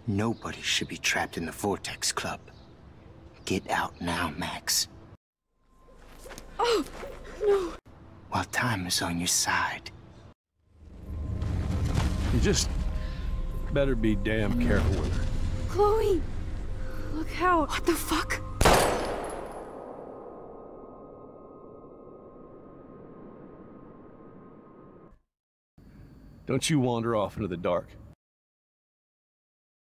Nobody should be trapped in the Vortex Club. Get out now, Max. Oh, no. While time is on your side. You just better be damn careful with her. Chloe! Look out. What the fuck? Don't you wander off into the dark.